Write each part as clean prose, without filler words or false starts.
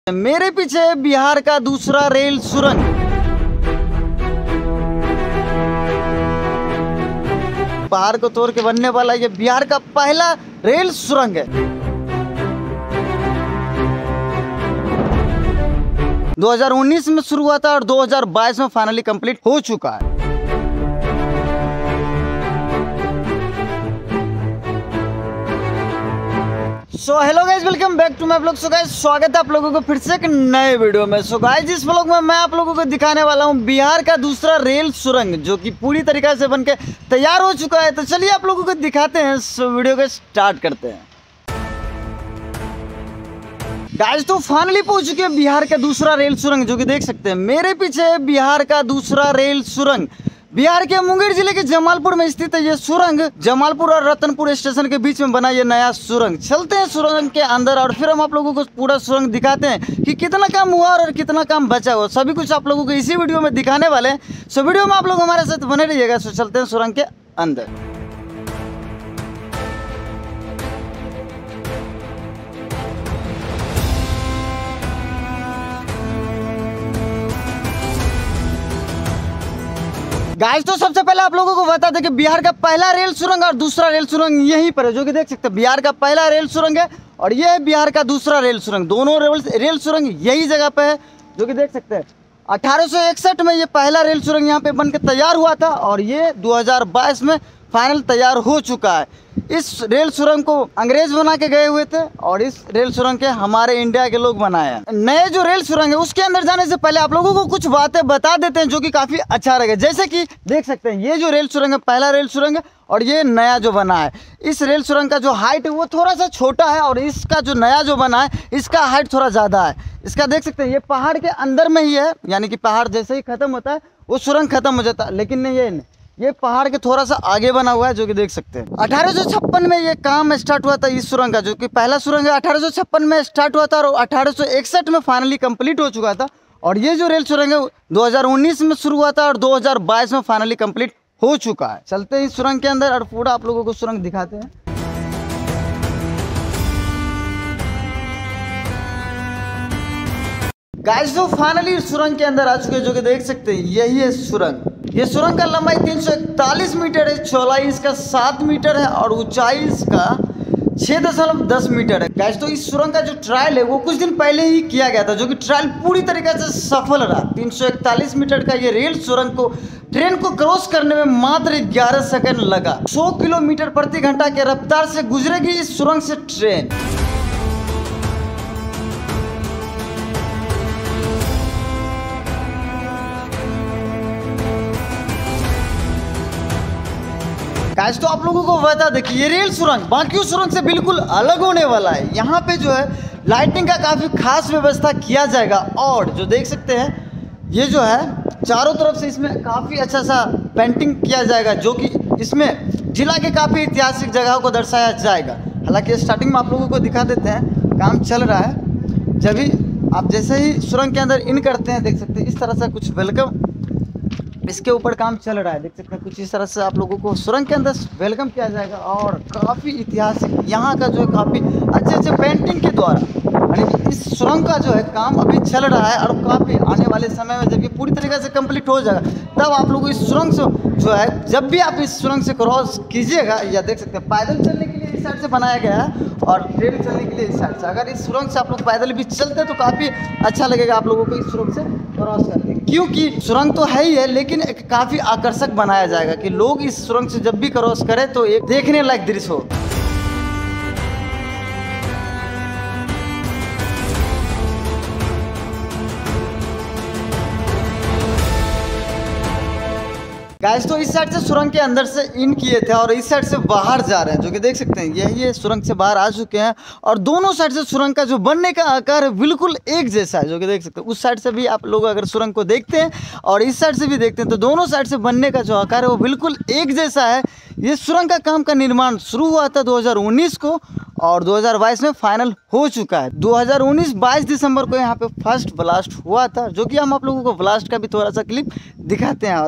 मेरे पीछे है बिहार का दूसरा रेल सुरंग। पहाड़ को तोड़ के बनने वाला ये बिहार का पहला रेल सुरंग है। 2019 में शुरू हुआ था और 2022 में फाइनली कंप्लीट हो चुका है। So hello guys, welcome back to my blog. So guys, स्वागत है आप लोगों को फिर से एक नए वीडियो में। सो गाइज, इस ब्लॉग में मैं आप लोगों को दिखाने वाला हूं बिहार का दूसरा रेल सुरंग, जो कि पूरी तरीके से बनके तैयार हो चुका है। तो चलिए आप लोगों को दिखाते हैं। सो वीडियो को स्टार्ट करते हैं। गाइज, तो फाइनली पहुंच चुके हैं बिहार का दूसरा रेल सुरंग, जो कि देख सकते हैं मेरे पीछे है बिहार का दूसरा रेल सुरंग। बिहार के मुंगेर जिले के जमालपुर में स्थित है ये सुरंग। जमालपुर और रतनपुर स्टेशन के बीच में बना ये नया सुरंग। चलते हैं सुरंग के अंदर और फिर हम आप लोगों को पूरा सुरंग दिखाते हैं कि कितना काम हुआ और कितना काम बचा हुआ। सभी कुछ आप लोगों को इसी वीडियो में दिखाने वाले हैं। सो वीडियो में आप लोग हमारे साथ बने रहिएगा। सो चलते हैं सुरंग के अंदर। गाइस, तो सबसे पहले आप लोगों को बता दें कि बिहार का पहला रेल सुरंग और दूसरा रेल सुरंग यहीं पर है, जो कि देख सकते हैं बिहार का पहला रेल सुरंग है और ये है बिहार का दूसरा रेल सुरंग। दोनों रेल सुरंग यही जगह पे है, जो कि देख सकते हैं 1861 में ये पहला रेल सुरंग यहाँ पे बनकर तैयार हुआ था और ये 2022 में फाइनल तैयार हो चुका है। इस रेल सुरंग को अंग्रेज बना के गए हुए थे और इस रेल सुरंग के हमारे इंडिया के लोग बनाए हैं। नए जो रेल सुरंग है उसके अंदर जाने से पहले आप लोगों को कुछ बातें बता देते हैं, जो कि काफी अच्छा रहेगा। जैसे कि देख सकते हैं ये जो रेल सुरंग है पहला रेल सुरंग है और ये नया जो बना है। इस रेल सुरंग का जो हाइट है वो थोड़ा सा छोटा है और इसका जो नया जो बना है इसका हाइट थोड़ा ज़्यादा है। इसका देख सकते हैं ये पहाड़ के अंदर में ही है, यानी कि पहाड़ जैसे ही खत्म होता है वो सुरंग खत्म हो जाता है। लेकिन नहीं, ये पहाड़ के थोड़ा सा आगे बना हुआ है, जो कि देख सकते हैं। 1856 में ये काम स्टार्ट हुआ था इस सुरंग का, जो कि पहला सुरंग है 1856 में स्टार्ट हुआ था और 1861 में फाइनली कंप्लीट हो चुका था। और ये जो रेल सुरंग है 2019 में शुरू हुआ था और 2022 में फाइनली कंप्लीट हो चुका है। चलते हैं इस सुरंग के अंदर और पूरा आप लोगों को सुरंग दिखाते हैं। गाइस, तो फाइनली सुरंग के अंदर आ चुके हैं, जो कि देख सकते हैं यही है सुरंग। ये सुरंग का लंबाई 341 मीटर है, चौड़ाई इसका 7 मीटर है और ऊंचाई इसका 6.10 मीटर है। गाइस, तो इस सुरंग का जो ट्रायल है वो कुछ दिन पहले ही किया गया था, जो कि ट्रायल पूरी तरीके से सफल रहा। 341 मीटर का ये रेल सुरंग को ट्रेन को क्रॉस करने में मात्र 11 सेकंड लगा। 100 किलोमीटर प्रति घंटा के रफ्तार से गुजरेगी इस सुरंग से ट्रेन। गाइस, तो आप लोगों को बता दें कि ये रेल सुरंग बाकी सुरंग से बिल्कुल अलग होने वाला है। यहाँ पे जो है लाइटिंग का काफ़ी खास व्यवस्था किया जाएगा और जो देख सकते हैं ये जो है चारों तरफ से इसमें काफ़ी अच्छा सा पेंटिंग किया जाएगा, जो कि इसमें जिला के काफ़ी ऐतिहासिक जगहों को दर्शाया जाएगा। हालांकि स्टार्टिंग में आप लोगों को दिखा देते हैं, काम चल रहा है। जब भी आप जैसे ही सुरंग के अंदर इन करते हैं, देख सकते हैं इस तरह से कुछ वेलकम इसके ऊपर काम चल रहा है। देख सकते हैं कुछ इस तरह से आप लोगों को सुरंग के अंदर वेलकम किया जाएगा और काफ़ी ऐतिहासिक यहाँ का जो है काफ़ी अच्छे पेंटिंग के द्वारा, यानी इस सुरंग का जो है काम अभी चल रहा है और काफ़ी आने वाले समय में जब ये पूरी तरीके से कंप्लीट हो जाएगा तब आप लोग इस सुरंग से जो है जब भी आप इस सुरंग से क्रॉस कीजिएगा, या देख सकते हैं पैदल चलने के लिए इस साइड से बनाया गया है और ट्रेन चलने के लिए इस साइड से। अगर इस सुरंग से आप लोग पैदल भी चलते हैं तो काफ़ी अच्छा लगेगा आप लोगों को इस सुरंग से क्रॉस करने, क्योंकि सुरंग तो है ही है लेकिन एक काफ़ी आकर्षक बनाया जाएगा कि लोग इस सुरंग से जब भी क्रॉस करें तो एक देखने लायक दृश्य हो। गाइस, तो इस साइड से सुरंग के अंदर से इन किए थे और इस साइड से बाहर जा रहे हैं, जो कि देख सकते हैं यही है सुरंग से बाहर आ चुके हैं। और दोनों साइड से सुरंग का जो बनने का आकार है बिल्कुल एक जैसा है, जो कि देख सकते हैं। उस साइड से भी आप लोग अगर सुरंग को देखते हैं और इस साइड से भी देखते हैं तो दोनों साइड से बनने का जो आकार है वो बिल्कुल एक जैसा है। ये सुरंग का काम का निर्माण शुरू हुआ था 2019 को और 2022 में फाइनल हो चुका है। 2019 22 दिसंबर को यहाँ पे फर्स्ट ब्लास्ट हुआ था, जो कि हम आप लोगों को ब्लास्ट का भी थोड़ा सा क्लिप दिखाते हैं।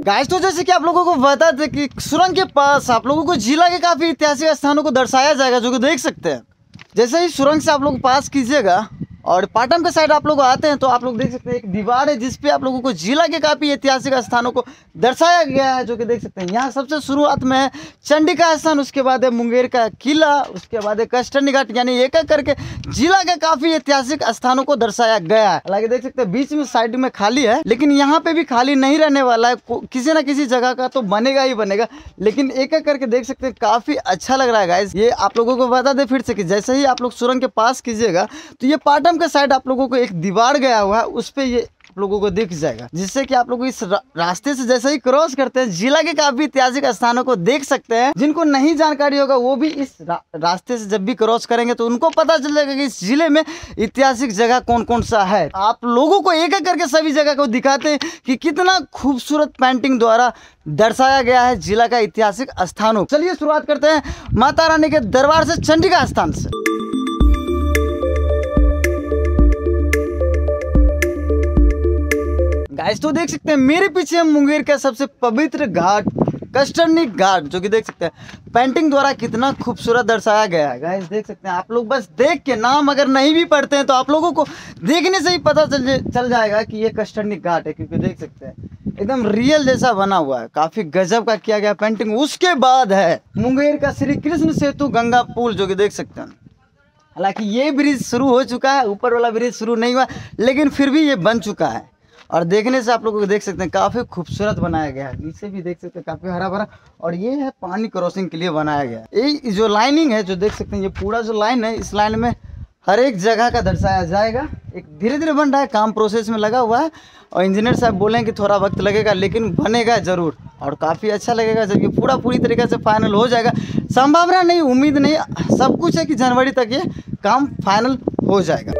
गाइस तो जैसे कि आप लोगों को बता दें कि सुरंग के पास आप लोगों को जिला के काफी ऐतिहासिक स्थानों को दर्शाया जाएगा, जो कि देख सकते हैं। जैसे ही सुरंग से आप लोग पास कीजिएगा और पाटन के साइड आप लोग आते हैं तो आप लोग देख सकते हैं एक दीवार है जिसपे आप लोगों को जिला के काफ़ी ऐतिहासिक स्थानों को दर्शाया गया है, जो कि देख सकते हैं। यहाँ सबसे शुरुआत में है चंडी का स्थान, उसके बाद है मुंगेर का किला, उसके बाद है कष्टनी घाट, यानी एक एक करके जिला के काफ़ी ऐतिहासिक स्थानों को दर्शाया गया है। हालांकि देख सकते हैं बीच में साइड में खाली है, लेकिन यहाँ पे भी खाली नहीं रहने वाला है, किसी ना किसी जगह का तो बनेगा ही बनेगा। लेकिन एक एक करके देख सकते हैं काफ़ी अच्छा लग रहा है गाइस। ये आप लोगों को बता दें फिर से कि जैसे ही आप लोग सुरंग के पास कीजिएगा तो ये पाटन के साइड आप लोगों को एक दीवार गया हुआ है, उस पे ये आप लोगों को दिख जाएगा, जिससे कि आप लोग इस रास्ते से जैसे ही क्रॉस करते हैं जिला के काफी ऐतिहासिक स्थानों को देख सकते हैं। जिनको नहीं जानकारी होगा वो भी इस रास्ते से जब भी क्रॉस करेंगे तो उनको पता चलेगा कि इस जिले में ऐतिहासिक जगह कौन कौन सा है। आप लोगों को एक एक करके सभी जगह को दिखाते हैं कि कितना खूबसूरत पेंटिंग द्वारा दर्शाया गया है जिला का ऐतिहासिक स्थानों। चलिए शुरुआत करते हैं माता रानी के दरबार से, चंडिका स्थान से। गाइस तो देख सकते हैं मेरे पीछे मुंगेर का सबसे पवित्र घाट कष्टनी घाट, जो कि देख सकते हैं पेंटिंग द्वारा कितना खूबसूरत दर्शाया गया है। गाइस देख सकते हैं आप लोग, बस देख के नाम अगर नहीं भी पढ़ते हैं तो आप लोगों को देखने से ही पता चल जाएगा कि ये कष्टनी घाट है, क्योंकि देख सकते हैं एकदम रियल जैसा बना हुआ है, काफी गजब का किया गया पेंटिंग। उसके बाद है मुंगेर का श्री कृष्ण सेतु गंगा पुल, जो कि देख सकते हैं। हालांकि ये ब्रिज शुरू हो चुका है, ऊपर वाला ब्रिज शुरू नहीं हुआ, लेकिन फिर भी ये बन चुका है और देखने से आप लोगों को देख सकते हैं काफ़ी खूबसूरत बनाया गया है। नीचे भी देख सकते हैं काफ़ी हरा भरा, और ये है पानी क्रॉसिंग के लिए बनाया गया है। ये जो लाइनिंग है जो देख सकते हैं, ये पूरा जो लाइन है, इस लाइन में हर एक जगह का दर्शाया जाएगा। एक धीरे धीरे बन रहा है, काम प्रोसेस में लगा हुआ है, और इंजीनियर साहब बोले हैं कि थोड़ा वक्त लगेगा, लेकिन बनेगा ज़रूर और काफ़ी अच्छा लगेगा जब ये पूरी तरीके से फाइनल हो जाएगा। संभावना नहीं, उम्मीद नहीं, सब कुछ है कि जनवरी तक ये काम फाइनल हो जाएगा।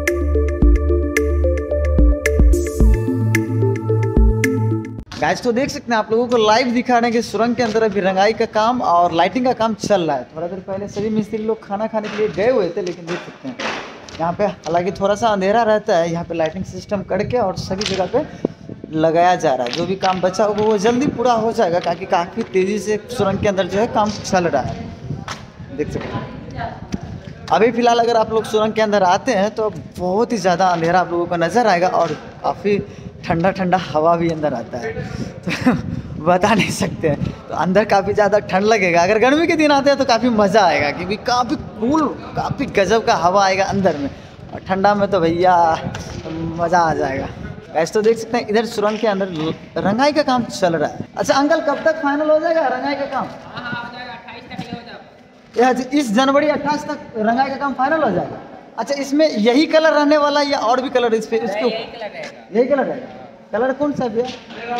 गाइस तो देख सकते हैं आप लोगों को लाइव दिखा रहे हैं कि सुरंग के अंदर अभी रंगाई का काम और लाइटिंग का काम चल रहा है। थोड़ा देर पहले सभी मिस्त्री लोग खाना खाने के लिए गए हुए थे, लेकिन देख सकते हैं यहाँ पे हालांकि थोड़ा सा अंधेरा रहता है, यहाँ पे लाइटिंग सिस्टम करके और सभी जगह पे लगाया जा रहा है। जो भी काम बचा होगा वो जल्दी पूरा हो जाएगा, ताकि काफ़ी तेज़ी से सुरंग के अंदर जो है काम चल रहा है। देख सकते हैं अभी फ़िलहाल अगर आप लोग सुरंग के अंदर आते हैं तो बहुत ही ज़्यादा अंधेरा आप लोगों को नज़र आएगा, और काफ़ी ठंडा ठंडा हवा भी अंदर आता है, तो बता नहीं सकते हैं। तो अंदर काफ़ी ज़्यादा ठंड लगेगा। अगर गर्मी के दिन आते हैं तो काफ़ी मज़ा आएगा, क्योंकि काफ़ी कूल, काफ़ी गजब का हवा आएगा अंदर में, और ठंडा में तो भैया मज़ा आ जाएगा। ऐसे तो देख सकते हैं इधर सुरंग के अंदर रंगाई का काम चल रहा है। अच्छा अंकल, कब तक फाइनल हो जाएगा रंगाई का काम? इस जनवरी 28 तक रंगाई का काम फाइनल हो जाएगा। अच्छा इसमें यही कलर रहने वाला है या और भी कलर इस पे? इसके यही कलर है। कलर कौन सा भैया?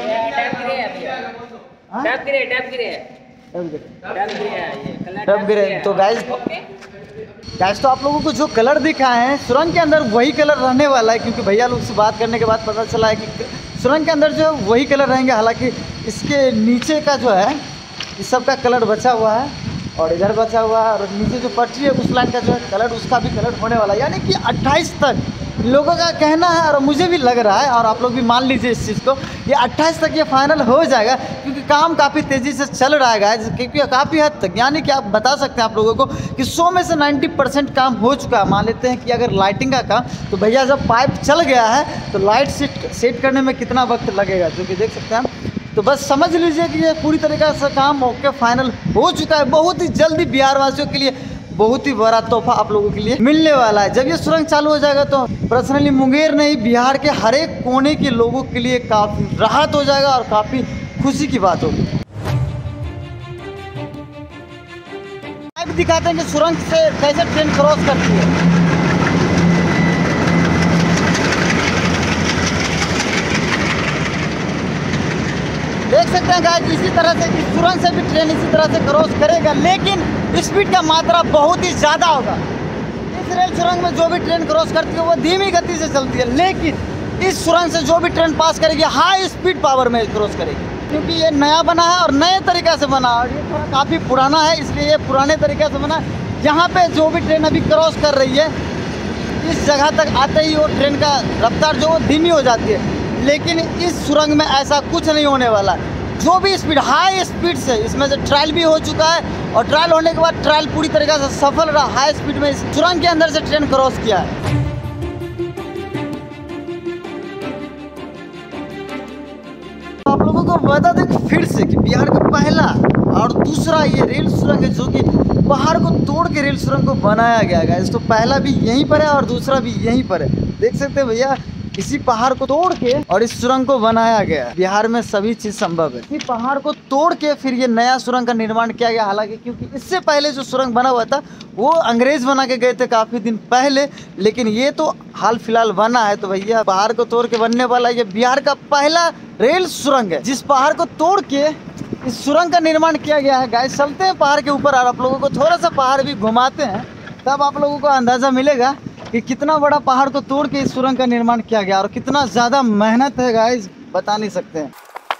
Tub grey. तो गाइस तो आप लोगों को जो कलर दिखाए हैं सुरंग के अंदर वही कलर रहने वाला है, क्योंकि भैया लोग से बात करने के बाद पता चला है कि सुरंग के अंदर जो है वही कलर रहेंगे। हालांकि इसके नीचे का जो है इस सब का कलर बचा हुआ है, और इधर बचा हुआ है, और नीचे जो पटरी है उस लाइन का जो है कलर, उसका भी कलर होने वाला है। यानी कि 28 तक लोगों का कहना है, और मुझे भी लग रहा है, और आप लोग भी मान लीजिए इस चीज़ को, ये 28 तक ये फाइनल हो जाएगा, क्योंकि काम काफ़ी तेज़ी से चल रहा है गाइस, क्योंकि काफ़ी हद तक, यानी कि आप बता सकते हैं आप लोगों को कि 100 में से 90% काम हो चुका है। मान लेते हैं कि अगर लाइटिंग का काम, तो भैया जब पाइप चल गया है तो लाइट सेट करने में कितना वक्त लगेगा, जो कि देख सकते हैं हम। तो बस समझ लीजिए कि ये पूरी तरीके से काम ओके फाइनल हो चुका है। बहुत ही जल्दी बिहार वासियों के लिए बहुत ही बड़ा तोहफा आप लोगों के लिए मिलने वाला है। जब ये सुरंग चालू हो जाएगा तो पर्सनली मुंगेर नहीं, बिहार के हर एक कोने के लोगों के लिए काफ़ी राहत हो जाएगा और काफ़ी खुशी की बात होगी। अब दिखाते हैं कि सुरंग से कैसे ट्रेन क्रॉस करती है। देख सकते हैं गाइस, इसी तरह से इस सुरंग से भी ट्रेन इसी तरह से क्रॉस करेगा, लेकिन स्पीड का मात्रा बहुत ही ज़्यादा होगा। इस रेल सुरंग में जो भी ट्रेन क्रॉस करती है वो धीमी गति से चलती है, लेकिन इस सुरंग से जो भी ट्रेन पास करेगी हाई स्पीड पावर में क्रॉस करेगी, क्योंकि ये नया बना है और नए तरीक़े से बना है, और ये थोड़ा काफ़ी पुराना है, इसलिए ये पुराने तरीके से बना है। यहाँ पे जो भी ट्रेन अभी क्रॉस कर रही है, इस जगह तक आते ही वो ट्रेन का रफ्तार जो धीमी हो जाती है, लेकिन इस सुरंग में ऐसा कुछ नहीं होने वाला। जो भी स्पीड, हाई स्पीड से इसमें से ट्रायल भी हो चुका है और ट्रायल होने के बाद ट्रायल पूरी तरीके से सफल रहा। हाई स्पीड में इस सुरंग के अंदर से ट्रेन क्रॉस किया है। आप लोगों को बता दें फिर से कि बिहार का पहला और दूसरा ये रेल सुरंग है जो कि पहाड़ को तोड़ के रेल सुरंग को बनाया गया है। तो पहला भी यहीं पर है और दूसरा भी यहीं पर है। देख सकते हैं भैया, इसी पहाड़ को तोड़ के और इस सुरंग को बनाया गया है। बिहार में सभी चीज संभव है। इसी पहाड़ को तोड़ के फिर ये नया सुरंग का निर्माण किया गया। हालांकि क्योंकि इससे पहले जो सुरंग बना हुआ था वो अंग्रेज बना के गए थे काफी दिन पहले, लेकिन ये तो हाल फिलहाल बना है। तो भैया पहाड़ को तोड़ के बनने वाला ये बिहार का पहला रेल सुरंग है, जिस पहाड़ को तोड़ के इस सुरंग का निर्माण किया गया है। गाइस चलते हैं पहाड़ के ऊपर और आप लोगों को थोड़ा सा पहाड़ भी घुमाते हैं, तब आप लोगों को अंदाजा मिलेगा कि कितना बड़ा पहाड़ को तोड़ के इस सुरंग का निर्माण किया गया और कितना ज़्यादा मेहनत है। गाइस बता नहीं सकते हैं।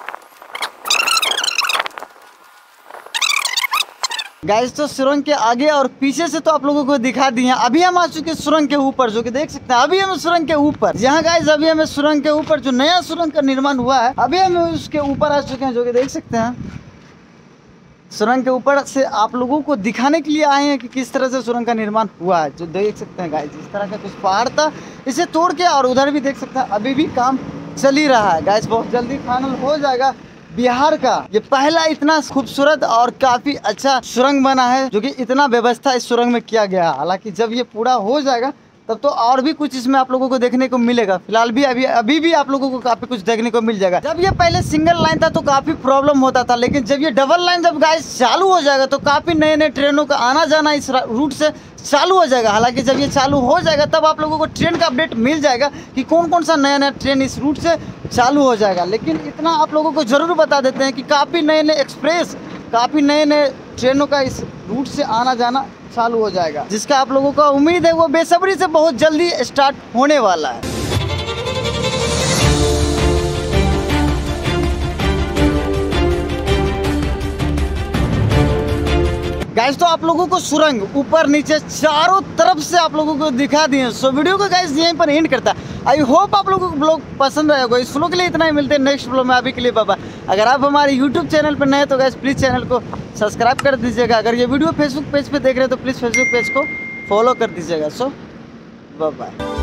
गाइस तो सुरंग के आगे और पीछे से तो आप लोगों को दिखा दिए हैं। अभी हम आ चुके सुरंग के ऊपर, जो कि देख सकते हैं। अभी हम सुरंग के ऊपर, यहाँ गाइस अभी हमें सुरंग के ऊपर जो नया सुरंग का निर्माण हुआ है, अभी हम उसके ऊपर आ चुके हैं, जो कि देख सकते हैं। सुरंग के ऊपर से आप लोगों को दिखाने के लिए आए हैं कि किस तरह से सुरंग का निर्माण हुआ है। जो देख सकते हैं गाइस, इस तरह का कुछ पहाड़ था, इसे तोड़ के, और उधर भी देख सकते हैं अभी भी काम चल ही रहा है। गाइस बहुत जल्दी फाइनल हो जाएगा। बिहार का ये पहला इतना खूबसूरत और काफी अच्छा सुरंग बना है, जो कि इतना व्यवस्था इस सुरंग में किया गया है। हालांकि जब ये पूरा हो जाएगा तब तो और भी कुछ इसमें आप लोगों को देखने को मिलेगा। फिलहाल भी अभी भी आप लोगों को काफी कुछ देखने को मिल जाएगा। जब ये पहले सिंगल लाइन था तो काफी प्रॉब्लम होता था, लेकिन जब ये डबल लाइन जब गाइस चालू हो जाएगा तो काफी नए नए ट्रेनों का आना जाना इस रूट से चालू हो जाएगा। हालांकि जब ये चालू हो जाएगा तब आप लोगों को ट्रेन का अपडेट मिल जाएगा कि कौन कौन सा नया नया ट्रेन इस रूट से चालू हो जाएगा। लेकिन इतना आप लोगों को जरूर बता देते हैं कि काफ़ी नए नए एक्सप्रेस, काफ़ी नए नए ट्रेनों का इस रूट से आना जाना चालू हो जाएगा, जिसका आप लोगों को उम्मीद है वो बेसब्री से बहुत जल्दी स्टार्ट होने वाला है। गाइस तो आप लोगों को सुरंग ऊपर नीचे चारों तरफ से आप लोगों को दिखा दिए। सो वीडियो को गाइस यहीं पर एंड करता है। आई होप आप लोगों को ब्लॉग पसंद आएगा। इस व्लॉग के लिए इतना ही, मिलते हैं नेक्स्ट व्लॉग में। अभी के लिए बाबा। अगर आप हमारे यूट्यूब चैनल पर नए हैं तो गाइस प्लीज़ चैनल को सब्सक्राइब कर दीजिएगा। अगर ये वीडियो फेसबुक पेज पे देख रहे हैं तो प्लीज़ फेसबुक पेज को फॉलो कर दीजिएगा। So bye.